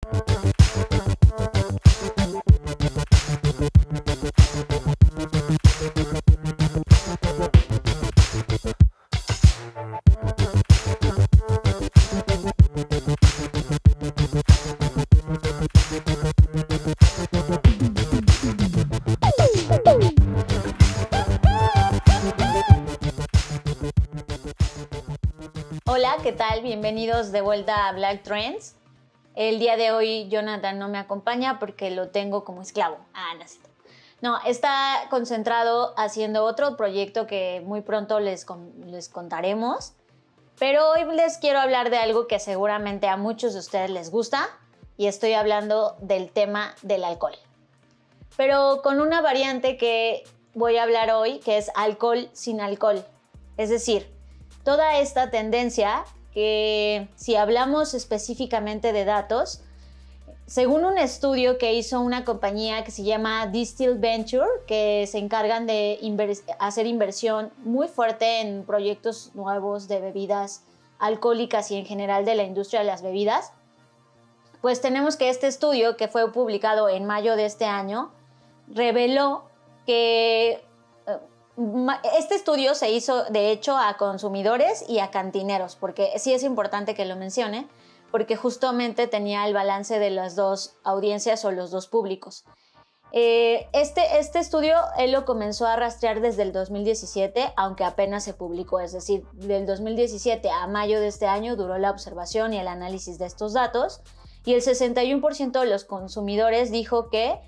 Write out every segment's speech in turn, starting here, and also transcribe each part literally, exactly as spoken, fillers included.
Hola, ¿qué tal? Bienvenidos de vuelta a Black Trends. El día de hoy Jonathan no me acompaña porque lo tengo como esclavo. Ah, no sé. No, está concentrado haciendo otro proyecto que muy pronto les, les contaremos. Pero hoy les quiero hablar de algo que seguramente a muchos de ustedes les gusta y estoy hablando del tema del alcohol. Pero con una variante que voy a hablar hoy, que es alcohol sin alcohol. Es decir, toda esta tendencia que, si hablamos específicamente de datos, según un estudio que hizo una compañía que se llama Distill Venture, que se encargan de inver- hacer inversión muy fuerte en proyectos nuevos de bebidas alcohólicas y en general de la industria de las bebidas, pues tenemos que este estudio, que fue publicado en mayo de este año, reveló que este estudio se hizo, de hecho, a consumidores y a cantineros, porque sí es importante que lo mencione, porque justamente tenía el balance de las dos audiencias o los dos públicos. Eh, este, este estudio él lo comenzó a rastrear desde el dos mil diecisiete, aunque apenas se publicó, es decir, del dos mil diecisiete a mayo de este año duró la observación y el análisis de estos datos, y el sesenta y uno por ciento de los consumidores dijo que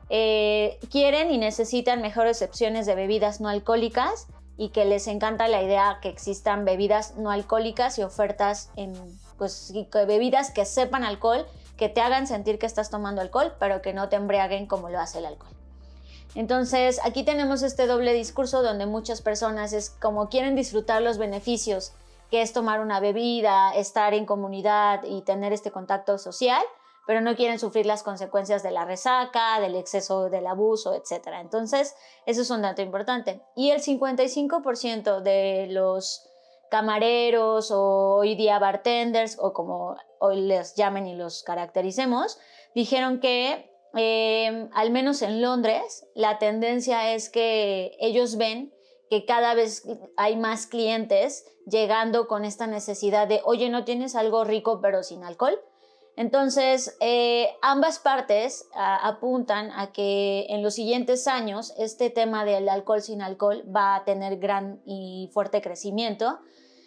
Eh, quieren y necesitan mejores opciones de bebidas no alcohólicas y que les encanta la idea que existan bebidas no alcohólicas y ofertas en pues, bebidas que sepan alcohol, que te hagan sentir que estás tomando alcohol, pero que no te embriaguen como lo hace el alcohol. Entonces, aquí tenemos este doble discurso donde muchas personas es como quieren disfrutar los beneficios que es tomar una bebida, estar en comunidad y tener este contacto social, pero no quieren sufrir las consecuencias de la resaca, del exceso del abuso, etcétera. Entonces, eso es un dato importante. Y el cincuenta y cinco por ciento de los camareros o hoy día bartenders, o como hoy les llamen y los caractericemos, dijeron que, eh, al menos en Londres, la tendencia es que ellos ven que cada vez hay más clientes llegando con esta necesidad de, oye, ¿no tienes algo rico pero sin alcohol? Entonces, eh, ambas partes a, apuntan a que en los siguientes años este tema del alcohol sin alcohol va a tener gran y fuerte crecimiento.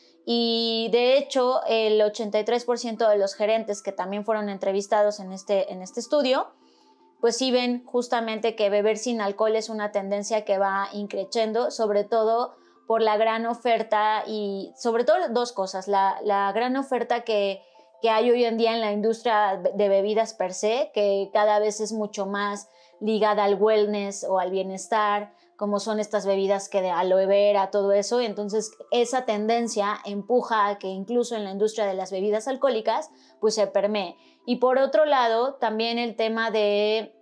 Y de hecho, el ochenta y tres por ciento de los gerentes que también fueron entrevistados en este, en este estudio, pues sí ven justamente que beber sin alcohol es una tendencia que va increciendo, sobre todo por la gran oferta y sobre todo dos cosas, la, la gran oferta que que hay hoy en día en la industria de bebidas per se, que cada vez es mucho más ligada al wellness o al bienestar, como son estas bebidas que de aloe vera, todo eso. Entonces, esa tendencia empuja a que incluso en la industria de las bebidas alcohólicas, pues se permee. Y por otro lado, también el tema de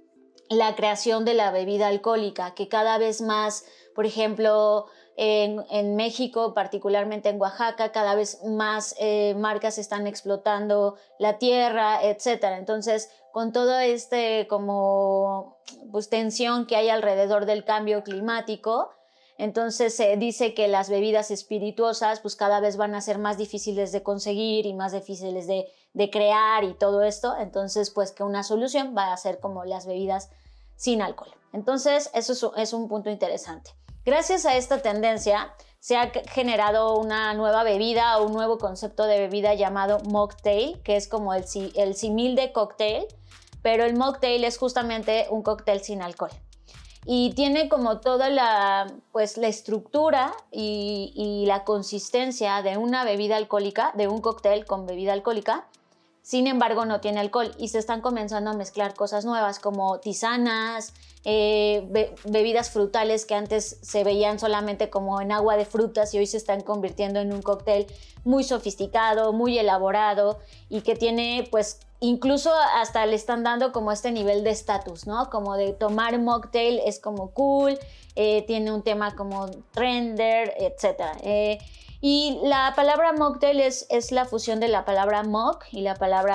la creación de la bebida alcohólica, que cada vez más, por ejemplo, En, en México, particularmente en Oaxaca, cada vez más eh, marcas están explotando la tierra, etcétera. Entonces, con toda este como pues, tensión que hay alrededor del cambio climático, entonces se eh, dice que las bebidas espirituosas pues cada vez van a ser más difíciles de conseguir y más difíciles de, de crear y todo esto. Entonces, pues que una solución va a ser como las bebidas sin alcohol. Entonces, eso es, es un punto interesante. Gracias a esta tendencia se ha generado una nueva bebida o un nuevo concepto de bebida llamado mocktail, que es como el, el símil de cóctel, pero el mocktail es justamente un cóctel sin alcohol. Y tiene como toda la, pues, la estructura y, y la consistencia de una bebida alcohólica, de un cóctel con bebida alcohólica. Sin embargo, no tiene alcohol y se están comenzando a mezclar cosas nuevas como tisanas, eh, be bebidas frutales que antes se veían solamente como en agua de frutas y hoy se están convirtiendo en un cóctel muy sofisticado, muy elaborado y que tiene, pues, incluso hasta le están dando como este nivel de estatus, ¿no? Como de tomar mocktail es como cool, eh, tiene un tema como trender, etcétera. Eh, Y la palabra mocktail es, es la fusión de la palabra mock y la palabra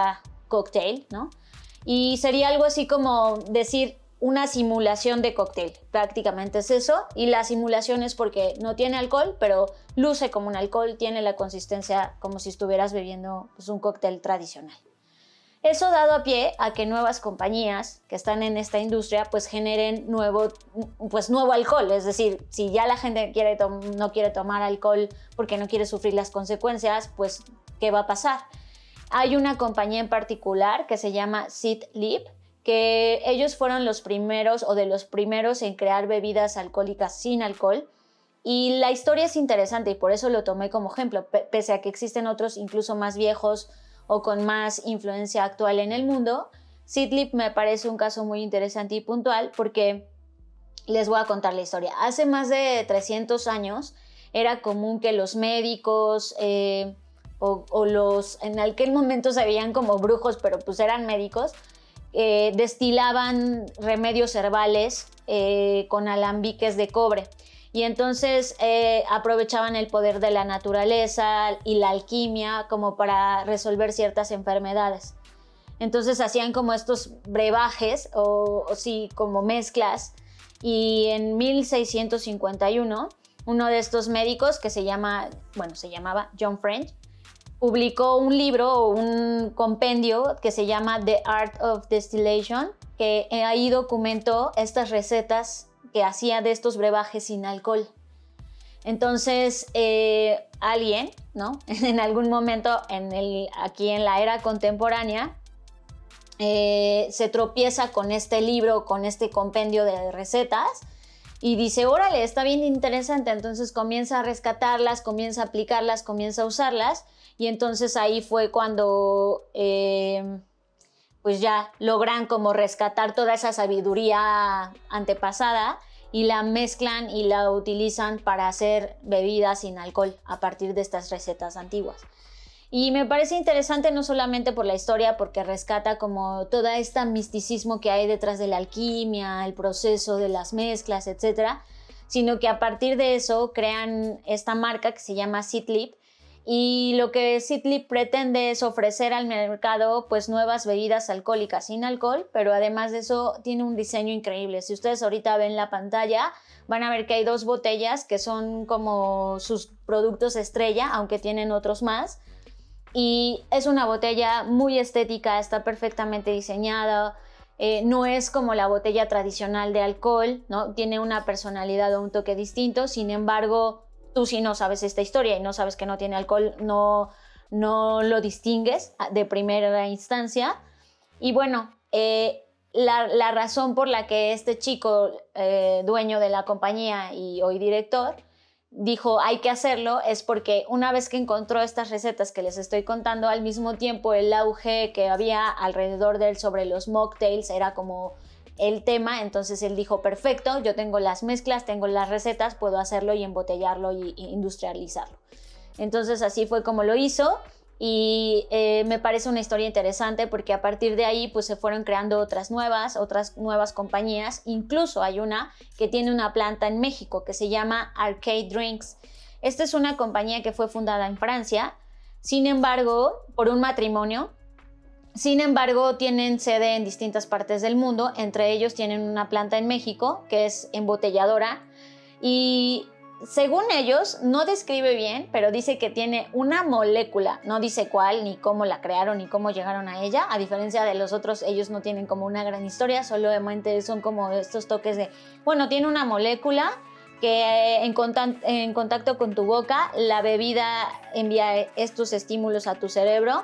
cocktail, ¿no? Y sería algo así como decir una simulación de cóctel, prácticamente es eso, y la simulación es porque no tiene alcohol, pero luce como un alcohol, tiene la consistencia como si estuvieras bebiendo pues, un cóctel tradicional. Eso dado a pie a que nuevas compañías que están en esta industria pues generen nuevo, pues, nuevo alcohol, es decir, si ya la gente quiere no quiere tomar alcohol porque no quiere sufrir las consecuencias, pues ¿qué va a pasar? Hay una compañía en particular que se llama Seedlip, que ellos fueron los primeros o de los primeros en crear bebidas alcohólicas sin alcohol. Y la historia es interesante y por eso lo tomé como ejemplo, pese a que existen otros incluso más viejos o con más influencia actual en el mundo. Seedlip me parece un caso muy interesante y puntual porque les voy a contar la historia. Hace más de trescientos años era común que los médicos eh, o, o los, en aquel momento se veían como brujos, pero pues eran médicos, Eh, destilaban remedios herbales eh, con alambiques de cobre y entonces eh, aprovechaban el poder de la naturaleza y la alquimia como para resolver ciertas enfermedades. Entonces hacían como estos brebajes o, o sí, como mezclas, y en mil seiscientos cincuenta y uno uno de estos médicos que se llama, bueno, se llamaba John French, publicó un libro o un compendio que se llama The Art of Distillation, que ahí documentó estas recetas que hacía de estos brebajes sin alcohol. Entonces, eh, alguien, ¿no? En algún momento en el, aquí en la era contemporánea, eh, se tropieza con este libro, con este compendio de recetas, y dice, órale, está bien interesante. Entonces comienza a rescatarlas, comienza a aplicarlas, comienza a usarlas. Y entonces ahí fue cuando eh, pues ya logran como rescatar toda esa sabiduría antepasada y la mezclan y la utilizan para hacer bebidas sin alcohol a partir de estas recetas antiguas. Y me parece interesante no solamente por la historia, porque rescata como todo este misticismo que hay detrás de la alquimia, el proceso de las mezclas, etcétera, sino que a partir de eso crean esta marca que se llama Seedlip. Y lo que Seedlip pretende es ofrecer al mercado pues nuevas bebidas alcohólicas sin alcohol, pero además de eso tiene un diseño increíble. Si ustedes ahorita ven la pantalla, van a ver que hay dos botellas que son como sus productos estrella, aunque tienen otros más. Y es una botella muy estética, está perfectamente diseñada, eh, no es como la botella tradicional de alcohol, ¿no? Tiene una personalidad o un toque distinto. Sin embargo, tú si no sabes esta historia y no sabes que no tiene alcohol, no, no lo distingues de primera instancia. Y bueno, eh, la, la razón por la que este chico, eh, dueño de la compañía y hoy director, dijo hay que hacerlo es porque una vez que encontró estas recetas que les estoy contando, al mismo tiempo el auge que había alrededor de él sobre los mocktails era como el tema. Entonces él dijo, perfecto, yo tengo las mezclas, tengo las recetas, puedo hacerlo y embotellarlo y, y industrializarlo. Entonces así fue como lo hizo y eh, me parece una historia interesante porque a partir de ahí pues se fueron creando otras nuevas, otras nuevas compañías. Incluso hay una que tiene una planta en México que se llama Arcade Drinks. Esta es una compañía que fue fundada en Francia, sin embargo, por un matrimonio. Sin embargo, tienen sede en distintas partes del mundo, entre ellos tienen una planta en México que es embotelladora y según ellos, no describe bien, pero dice que tiene una molécula, no dice cuál, ni cómo la crearon, ni cómo llegaron a ella. A diferencia de los otros, ellos no tienen como una gran historia, solamente son como estos toques de, bueno, tiene una molécula que en contacto, en contacto con tu boca, la bebida envía estos estímulos a tu cerebro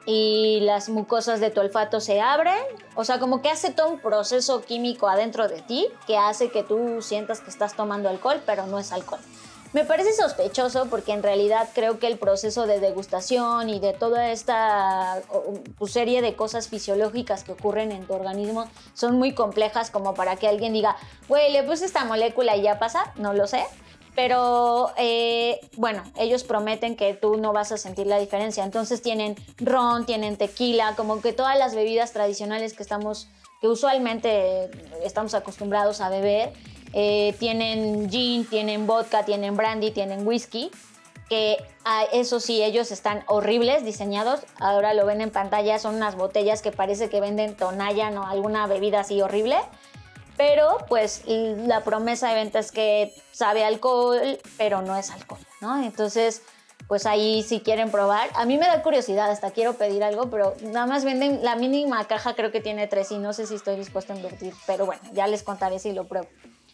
y las mucosas de tu olfato se abren, o sea, como que hace todo un proceso químico adentro de ti que hace que tú sientas que estás tomando alcohol, pero no es alcohol. Me parece sospechoso porque en realidad creo que el proceso de degustación y de toda esta pues, serie de cosas fisiológicas que ocurren en tu organismo son muy complejas como para que alguien diga, güey, le puse esta molécula y ya pasa, no lo sé. Pero eh, bueno, ellos prometen que tú no vas a sentir la diferencia. Entonces tienen ron, tienen tequila, como que todas las bebidas tradicionales que, estamos, que usualmente estamos acostumbrados a beber. Eh, tienen gin, tienen vodka, tienen brandy, tienen whisky. que ah, eso sí, ellos están horribles diseñados. Ahora lo ven en pantalla, son unas botellas que parece que venden Tonayan o alguna bebida así horrible. Pero pues la promesa de venta es que sabe a alcohol, pero no es alcohol, ¿no? Entonces, pues ahí si quieren probar. A mí me da curiosidad, hasta quiero pedir algo, pero nada más venden la mínima caja, creo que tiene tres y no sé si estoy dispuesta a invertir. Pero bueno, ya les contaré si lo pruebo.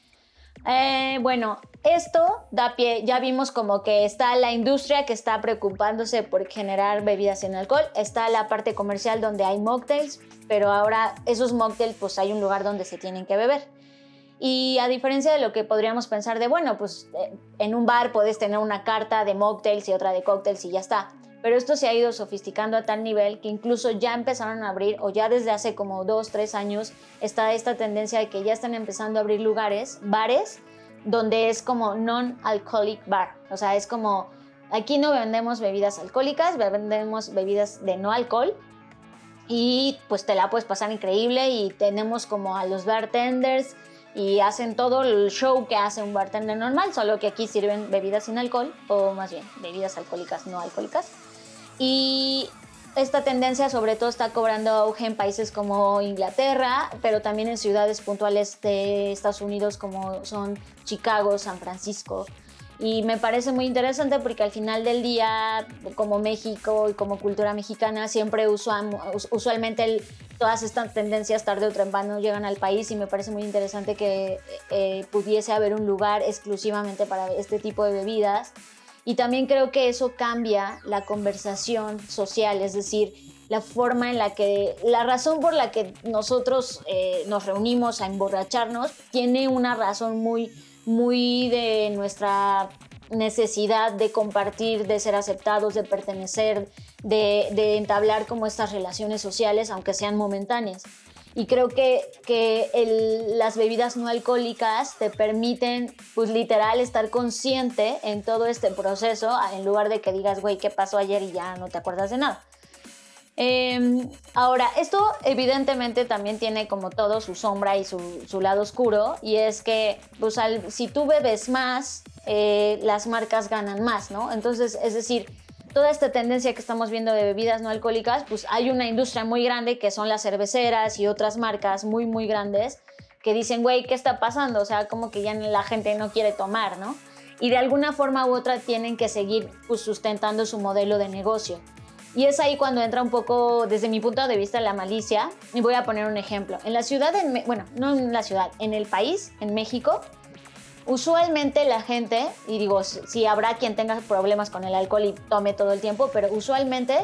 Eh, bueno, esto da pie, ya vimos como que está la industria que está preocupándose por generar bebidas sin alcohol, está la parte comercial donde hay mocktails, pero ahora esos mocktails pues hay un lugar donde se tienen que beber. Y a diferencia de lo que podríamos pensar de, bueno, pues eh, en un bar puedes tener una carta de mocktails y otra de cócteles y ya está. Pero esto se ha ido sofisticando a tal nivel que incluso ya empezaron a abrir, o ya desde hace como dos, tres años, está esta tendencia de que ya están empezando a abrir lugares, bares, donde es como non-alcoholic bar. O sea, es como, aquí no vendemos bebidas alcohólicas, vendemos bebidas de no alcohol y pues te la puedes pasar increíble y tenemos como a los bartenders y hacen todo el show que hace un bartender normal, solo que aquí sirven bebidas sin alcohol, o más bien, bebidas alcohólicas no alcohólicas. Y esta tendencia sobre todo está cobrando auge en países como Inglaterra, pero también en ciudades puntuales de Estados Unidos como son Chicago, San Francisco. Y me parece muy interesante porque al final del día, como México y como cultura mexicana, siempre usamos, usualmente el, todas estas tendencias tarde o temprano llegan al país y me parece muy interesante que eh, pudiese haber un lugar exclusivamente para este tipo de bebidas. Y también creo que eso cambia la conversación social, es decir, la forma en la que, la razón por la que nosotros eh, nos reunimos a emborracharnos tiene una razón muy, muy de nuestra necesidad de compartir, de ser aceptados, de pertenecer, de, de entablar como estas relaciones sociales, aunque sean momentáneas. Y creo que, que el, las bebidas no alcohólicas te permiten, pues literal, estar consciente en todo este proceso, en lugar de que digas, güey, ¿qué pasó ayer? Y ya no te acuerdas de nada. Eh, ahora, esto evidentemente también tiene como todo su sombra y su, su lado oscuro, y es que pues, al, si tú bebes más, eh, las marcas ganan más, ¿no? Entonces, es decir, toda esta tendencia que estamos viendo de bebidas no alcohólicas, pues hay una industria muy grande que son las cerveceras y otras marcas muy, muy grandes que dicen, güey, ¿qué está pasando? O sea, como que ya la gente no quiere tomar, ¿no? Y de alguna forma u otra tienen que seguir pues, sustentando su modelo de negocio. Y es ahí cuando entra un poco, desde mi punto de vista, la malicia. Y voy a poner un ejemplo. En la ciudad, en, bueno, no en la ciudad, en el país, en México, usualmente la gente, y digo, sí habrá quien tenga problemas con el alcohol y tome todo el tiempo, pero usualmente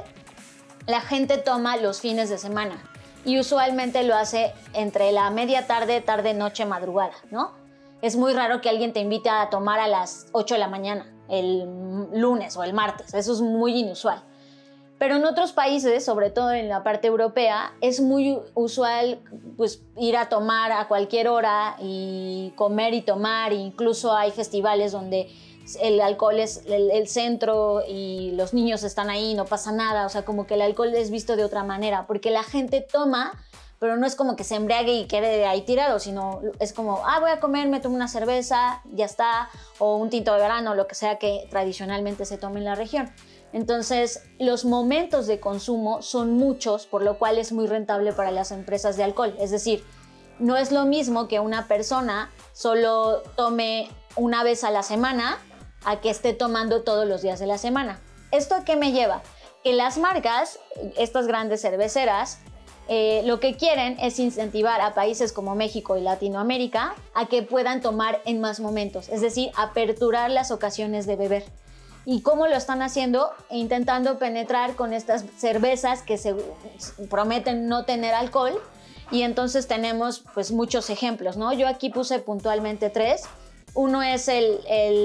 la gente toma los fines de semana y usualmente lo hace entre la media tarde, tarde, noche, madrugada, ¿no? Es muy raro que alguien te invite a tomar a las ocho de la mañana, el lunes o el martes, eso es muy inusual. Pero en otros países, sobre todo en la parte europea, es muy usual pues, ir a tomar a cualquier hora y comer y tomar. Incluso hay festivales donde el alcohol es el, el centro y los niños están ahí y no pasa nada. O sea, como que el alcohol es visto de otra manera, porque la gente toma, pero no es como que se embriague y quede ahí tirado, sino es como, ah, voy a comer, me tomo una cerveza, ya está, o un tinto de verano, lo que sea que tradicionalmente se tome en la región. Entonces, los momentos de consumo son muchos, por lo cual es muy rentable para las empresas de alcohol. Es decir, no es lo mismo que una persona solo tome una vez a la semana a que esté tomando todos los días de la semana. ¿Esto a qué me lleva? Que las marcas, estas grandes cerveceras, eh, lo que quieren es incentivar a países como México y Latinoamérica a que puedan tomar en más momentos, es decir, aperturar las ocasiones de beber. ¿Y cómo lo están haciendo? Intentando penetrar con estas cervezas que se prometen no tener alcohol. Y entonces tenemos pues muchos ejemplos, ¿no? Yo aquí puse puntualmente tres. Uno es el,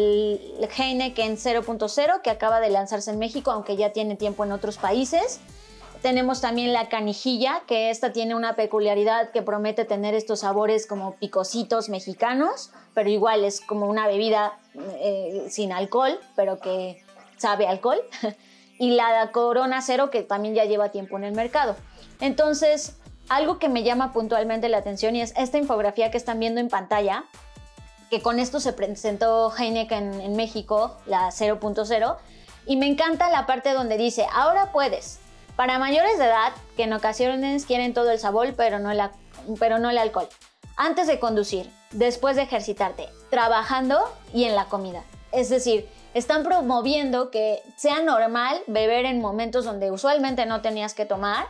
el Heineken cero punto cero, que acaba de lanzarse en México, aunque ya tiene tiempo en otros países. Tenemos también la canijilla, que esta tiene una peculiaridad que promete tener estos sabores como picositos mexicanos, pero igual es como una bebida eh, sin alcohol, pero que sabe a alcohol. Y la Corona Cero, que también ya lleva tiempo en el mercado. Entonces, algo que me llama puntualmente la atención y es esta infografía que están viendo en pantalla, que con esto se presentó Heineken en, en México, la cero punto cero, Y me encanta la parte donde dice, ahora puedes, para mayores de edad que en ocasiones quieren todo el sabor, pero no, la, pero no el alcohol. Antes de conducir, después de ejercitarte, trabajando y en la comida. Es decir, están promoviendo que sea normal beber en momentos donde usualmente no tenías que tomar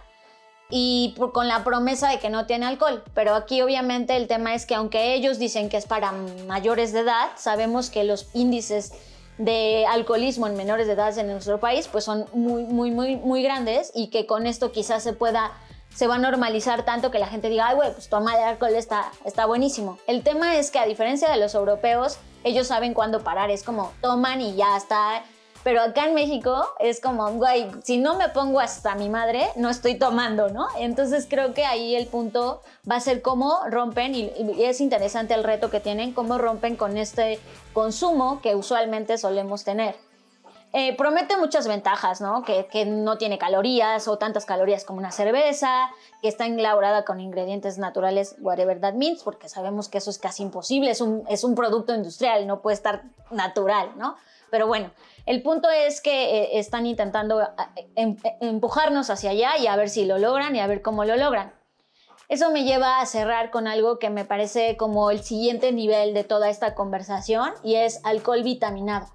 y por, con la promesa de que no tiene alcohol. Pero aquí obviamente el tema es que aunque ellos dicen que es para mayores de edad, sabemos que los índices de alcoholismo en menores de edad en nuestro país pues son muy, muy, muy, muy grandes y que con esto quizás se pueda, se va a normalizar tanto que la gente diga, ay, güey, pues tomar alcohol está, está buenísimo. El tema es que a diferencia de los europeos, ellos saben cuándo parar, es como toman y ya está. Pero acá en México es como, güey, si no me pongo hasta mi madre, no estoy tomando, ¿no? Entonces creo que ahí el punto va a ser cómo rompen, y, y es interesante el reto que tienen, cómo rompen con este consumo que usualmente solemos tener. Eh, promete muchas ventajas, ¿no? Que, que no tiene calorías o tantas calorías como una cerveza, que está elaborada con ingredientes naturales, whatever that means, porque sabemos que eso es casi imposible, es un, es un producto industrial, no puede estar natural, ¿no? Pero bueno, el punto es que eh, están intentando em, empujarnos hacia allá y a ver si lo logran y a ver cómo lo logran. Eso me lleva a cerrar con algo que me parece como el siguiente nivel de toda esta conversación y es alcohol vitaminado.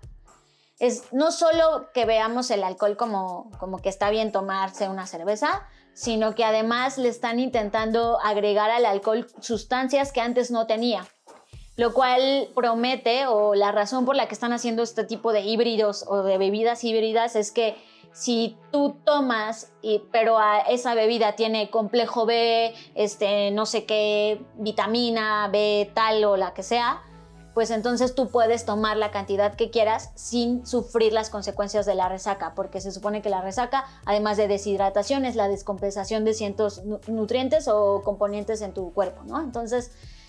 Es no solo que veamos el alcohol como, como que está bien tomarse una cerveza, sino que además le están intentando agregar al alcohol sustancias que antes no tenía. Lo cual promete, o la razón por la que están haciendo este tipo de híbridos o de bebidas híbridas es que si tú tomas, y, pero a esa bebida tiene complejo B, este, no sé qué, vitamina B tal o la que sea, pues entonces tú puedes tomar la cantidad que quieras sin sufrir las consecuencias de la resaca, porque se supone que la resaca, además de deshidratación, es la descompensación de ciertos nutrientes o componentes en tu cuerpo, ¿no? Entonces,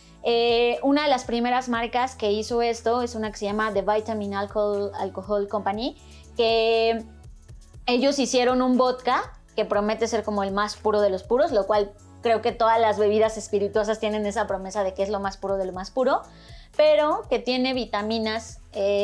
Eh, una de las primeras marcas que hizo esto es una que se llama The Vitamin Alcohol, Alcohol Company, que ellos hicieron un vodka que promete ser como el más puro de los puros, lo cual creo que todas las bebidas espirituosas tienen esa promesa de que es lo más puro de lo más puro, pero que tiene vitaminas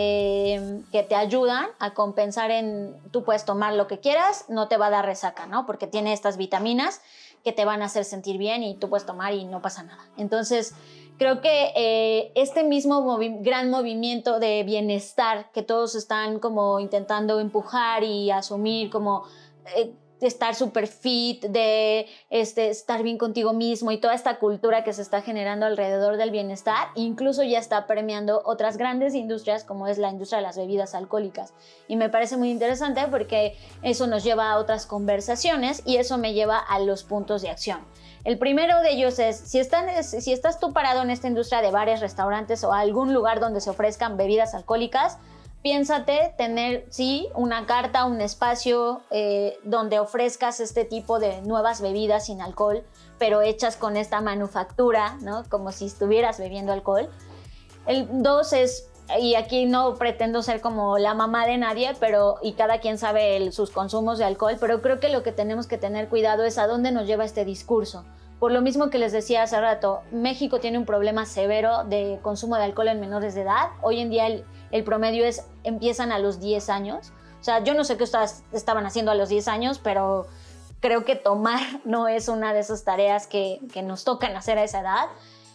eh, que te ayudan a compensar en, tú puedes tomar lo que quieras, no te va a dar resaca, ¿no? Porque tiene estas vitaminas que te van a hacer sentir bien y tú puedes tomar y no pasa nada. Entonces, creo que eh, este mismo movi- gran movimiento de bienestar que todos están como intentando empujar y asumir como eh, de estar súper fit, de este, estar bien contigo mismo y toda esta cultura que se está generando alrededor del bienestar, incluso ya está permeando otras grandes industrias como es la industria de las bebidas alcohólicas. Y me parece muy interesante porque eso nos lleva a otras conversaciones y eso me lleva a los puntos de acción. El primero de ellos es, si, están, si estás tú parado en esta industria de bares, restaurantes o algún lugar donde se ofrezcan bebidas alcohólicas, piénsate tener, sí, una carta, un espacio eh, donde ofrezcas este tipo de nuevas bebidas sin alcohol, pero hechas con esta manufactura, ¿no? Como si estuvieras bebiendo alcohol. El dos es, y aquí no pretendo ser como la mamá de nadie, pero, y cada quien sabe el, sus consumos de alcohol, pero creo que lo que tenemos que tener cuidado es a dónde nos lleva este discurso. Por lo mismo que les decía hace rato, México tiene un problema severo de consumo de alcohol en menores de edad. Hoy en día el, el promedio es, empiezan a los diez años. O sea, yo no sé qué ustedes estaban haciendo a los diez años, pero creo que tomar no es una de esas tareas que, que nos tocan hacer a esa edad.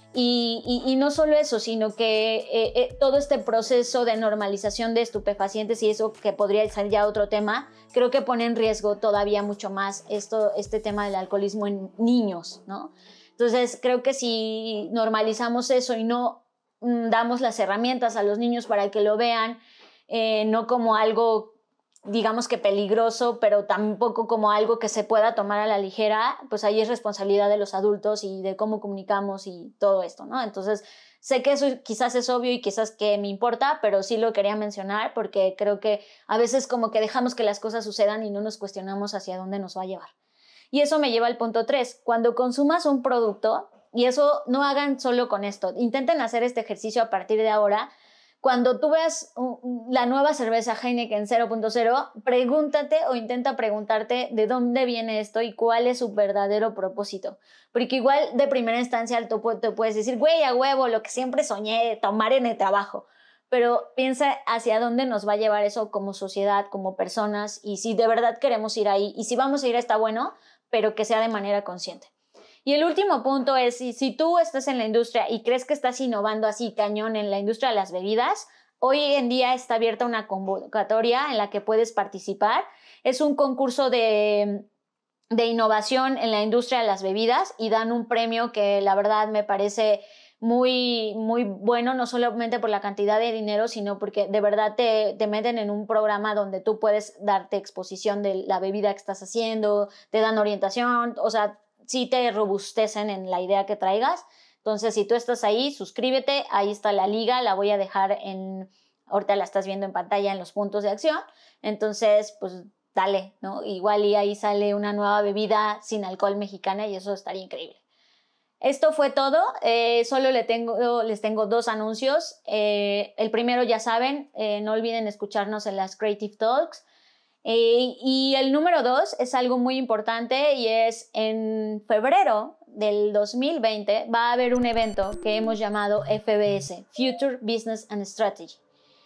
Y, y, y no solo eso, sino que eh, eh, todo este proceso de normalización de estupefacientes y eso que podría ser ya otro tema, creo que pone en riesgo todavía mucho más esto, este tema del alcoholismo en niños, ¿no? Entonces, creo que si normalizamos eso y no mm, damos las herramientas a los niños para que lo vean, eh, no como algo digamos que peligroso, pero tampoco como algo que se pueda tomar a la ligera, pues ahí es responsabilidad de los adultos y de cómo comunicamos y todo esto, ¿no? Entonces, sé que eso quizás es obvio y quizás que me importa, pero sí lo quería mencionar porque creo que a veces como que dejamos que las cosas sucedan y no nos cuestionamos hacia dónde nos va a llevar. Y eso me lleva al punto tres. Cuando consumas un producto, y eso no hagan solo con esto, intenten hacer este ejercicio a partir de ahora. Cuando tú veas la nueva cerveza Heineken cero punto cero, pregúntate o intenta preguntarte de dónde viene esto y cuál es su verdadero propósito. Porque igual de primera instancia tú te puedes decir, güey, a huevo, lo que siempre soñé, tomar en el trabajo. pero piensa hacia dónde nos va a llevar eso como sociedad, como personas, y si de verdad queremos ir ahí, y si vamos a ir está bueno, pero que sea de manera consciente. Y el último punto es, si, si tú estás en la industria y crees que estás innovando así cañón en la industria de las bebidas, hoy en día está abierta una convocatoria en la que puedes participar. Es un concurso de, de innovación en la industria de las bebidas y dan un premio que la verdad me parece muy, muy bueno, no solamente por la cantidad de dinero, sino porque de verdad te, te meten en un programa donde tú puedes darte exposición de la bebida que estás haciendo, te dan orientación, o sea, sí te robustecen en la idea que traigas. Entonces, si tú estás ahí, suscríbete, ahí está la liga, la voy a dejar en, ahorita la estás viendo en pantalla en los puntos de acción, entonces, pues dale, ¿no? Igual y ahí sale una nueva bebida sin alcohol mexicana y eso estaría increíble. Esto fue todo, eh, solo le tengo, les tengo dos anuncios. Eh, el primero ya saben, eh, no olviden escucharnos en las Creative Talks. Eh, y el número dos es algo muy importante y es en febrero del dos mil veinte va a haber un evento que hemos llamado F B S, Future Business and Strategy.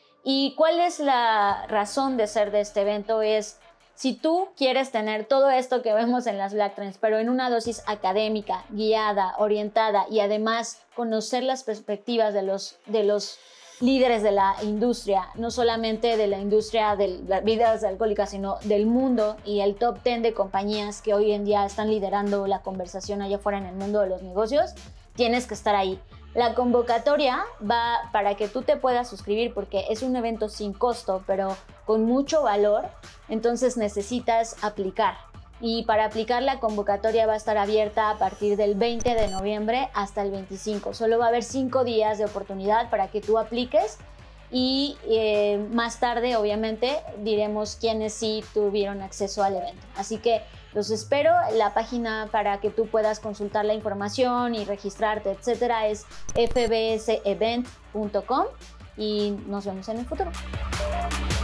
¿Y cuál es la razón de ser de este evento? Es si tú quieres tener todo esto que vemos en las Black Trends, pero en una dosis académica, guiada, orientada y además conocer las perspectivas de los, de los líderes de la industria, no solamente de la industria de las bebidas alcohólicas, sino del mundo y el top diez de compañías que hoy en día están liderando la conversación allá afuera en el mundo de los negocios, tienes que estar ahí. La convocatoria va para que tú te puedas suscribir porque es un evento sin costo, pero con mucho valor, entonces necesitas aplicar. Y para aplicar la convocatoria va a estar abierta a partir del veinte de noviembre hasta el veinticinco. Solo va a haber cinco días de oportunidad para que tú apliques y eh, más tarde, obviamente, diremos quiénes sí tuvieron acceso al evento. Así que los espero. La página para que tú puedas consultar la información y registrarte, etcétera, es f b s event punto com y nos vemos en el futuro.